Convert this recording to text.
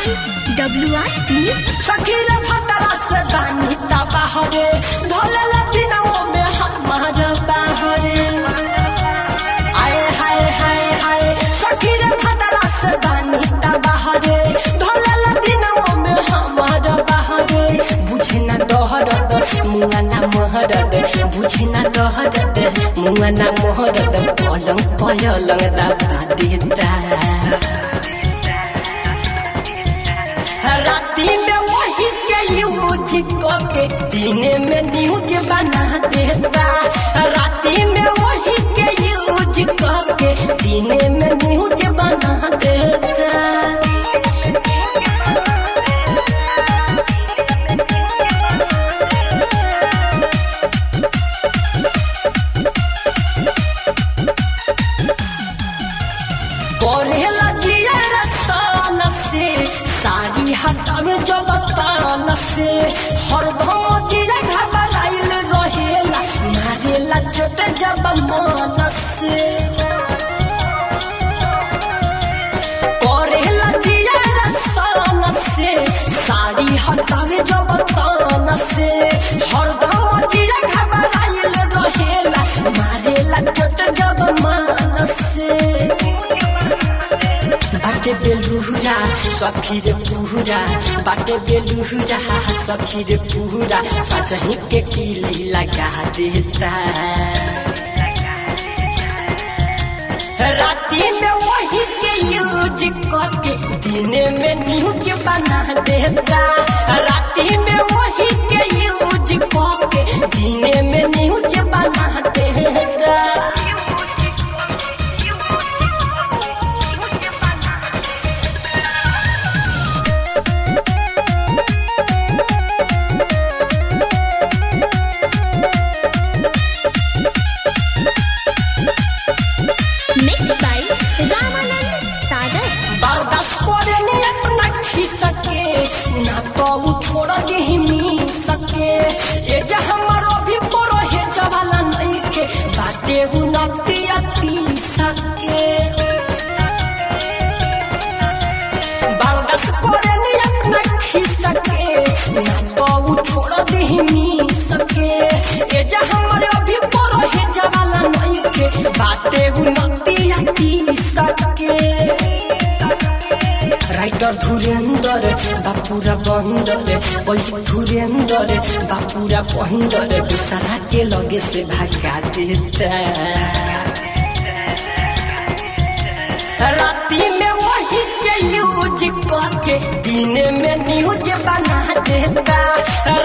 WR Music। सखीर फतरा से बानी बाहरे ढोले लखनऊ में हमारा बाहरे आए हाय हाय हाय सखीर फतरा से बानी बाहरे ढोले लखनऊ में हमारा बाहरे बुझे ना डहरत मुआ ना महरत बुझे ना डहरत मुआ ना महरत पलंग पलंग दबा देता राती में वही के यूज करके दिने में न्यूज बना देता राती में वही के यूज करके दिने में न्यूज बना देता करेला जिया रसान से साड़ी हटावे जो बतान से हर भम जिया घबराइल रहेला मारेला चोट जब मन से करेला जिया रसान से साड़ी हटावे जो बतान से हर भम जिया घबराइल रहेला मारेला चोट जब मन से बाटे बेलुहुरा सखी रे पुहुरा बाटे बेलुहुरा सखी रे पुहुरा सजही के कीली लगा देता राती में वही के यूज करके दिने में न्यूज बना देता राती में वही के यूज करके दिने में न्यूज बना देता बर्दाश्त करे नहीं अपना खिसके ना तो छोड़ दे मी सके ये जे हमारो भी परो है जवाना नहीं के बाटे वो नती अति सके बर्दाश्त करे नहीं अपना खिसके ना तो छोड़ दे मी सके ये जे हमारो भी परो है जवाना नहीं के बाटे वो नती अति सके राइटर धुरेंद्र बापूरा बंदर धुरेंद्र बापूरा बंदर दूसरा के लगे से भगा देता राती में वही के यूज करके दिने में न्यूज बना देता